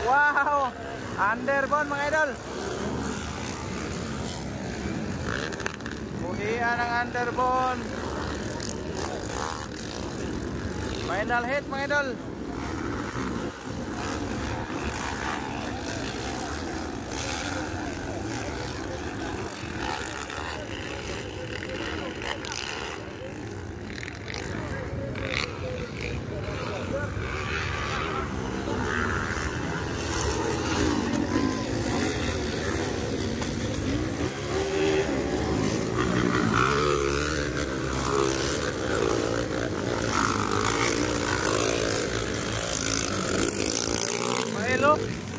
Wow, underbone mga idol. Buhian ang underbone. Final hit mga idol. Hello.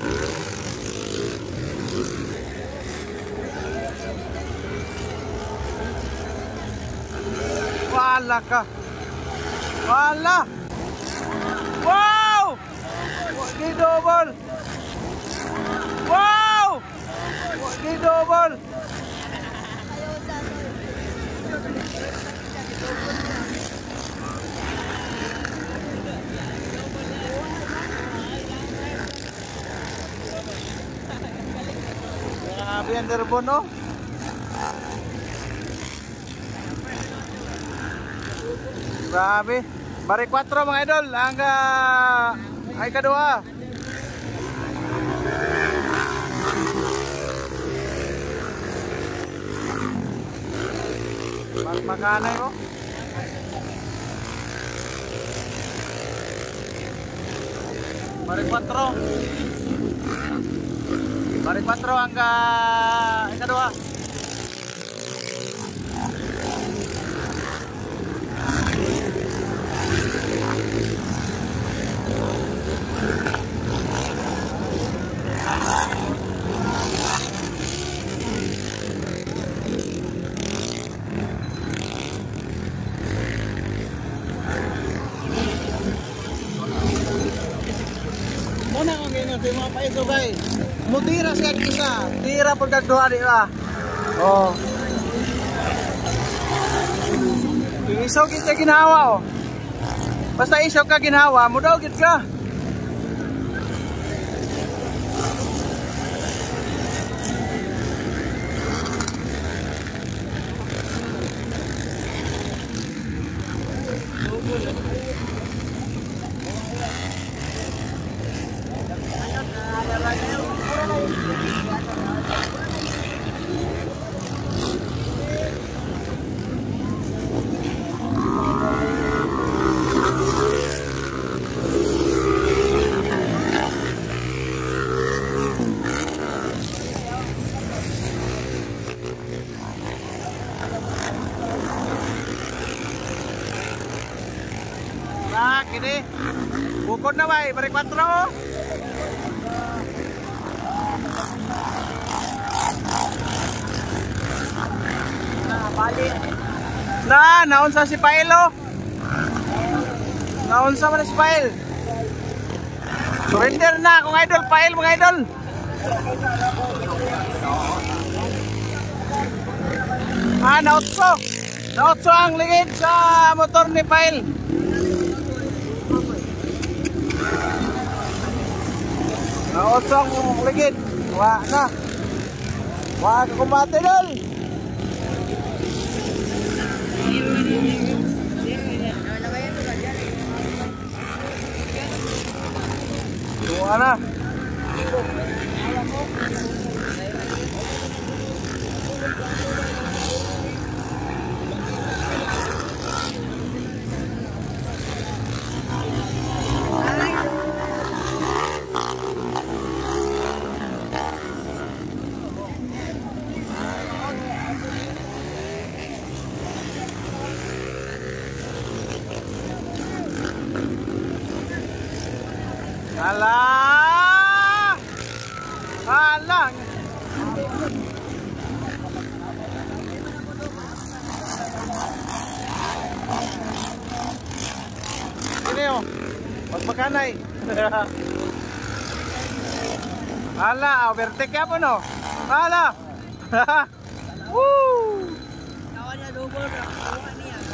Wala ka. Wala. Wow! Di double. Wow! Di double. Grabe ang underbone, no? Grabe. Bari 4 mga idol. Hanggang ay kedua. Makanay mo. Bari 4. Bari 4 hanggang kedua. Muna kang ganyan, di mga paiso guys. Mutira siya isa, tira po kagduha di ba? Oh. Isaw kita ginawa oh. Basta isaw ka ginawa, mudaw gid ka. Nah, gini. Bukod na ba? Bari 4 oh. Balik. Nah, naunsa si Pail oh. Naunsa man si Pail. Surrender na kung idol Pail mga idol. Nautso. Nautso ang ligid sa motor ni Pail. Nautso ang ligid. Wa na. Wa ka kumbate dol. Wa na. Alah. Alah. Ini oh. Magmakanay. Alah, overtake apa no? Alah. Woo. Kawannya double dah. Kawan ni ah.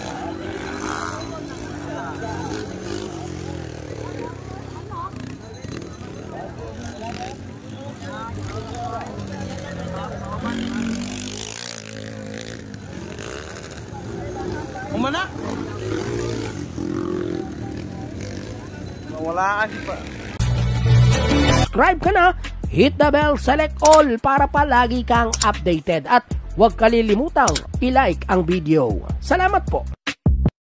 Humana. Nawalaan pa. Subscribe ka na, hit the bell, select all para palagi kang updated at huwag kalilimutang i-like ang video. Salamat po!